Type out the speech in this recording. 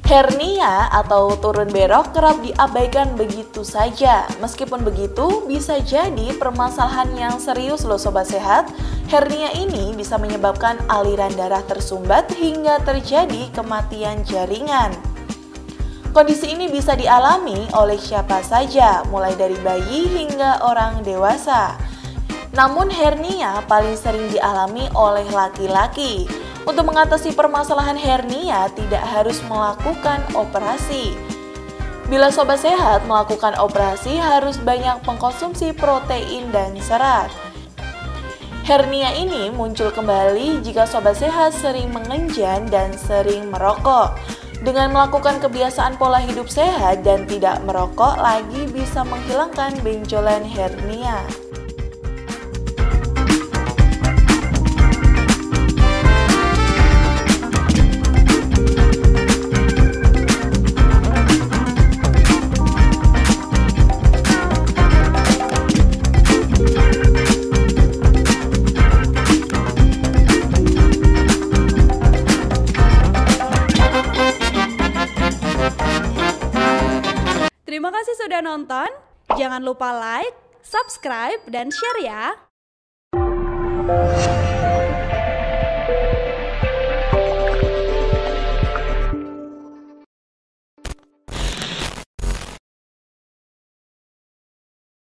Hernia atau turun berok kerap diabaikan begitu saja. Meskipun begitu, bisa jadi permasalahan yang serius loh Sobat Sehat. Hernia ini bisa menyebabkan aliran darah tersumbat hingga terjadi kematian jaringan. Kondisi ini bisa dialami oleh siapa saja, mulai dari bayi hingga orang dewasa. Namun hernia paling sering dialami oleh laki-laki. Untuk mengatasi permasalahan hernia tidak harus melakukan operasi. Bila Sobat Sehat melakukan operasi harus banyak mengkonsumsi protein dan serat. Hernia ini muncul kembali jika Sobat Sehat sering mengenjan dan sering merokok. Dengan melakukan kebiasaan pola hidup sehat dan tidak merokok lagi bisa menghilangkan benjolan hernia. Terima kasih sudah nonton. Jangan lupa like, subscribe, dan share ya.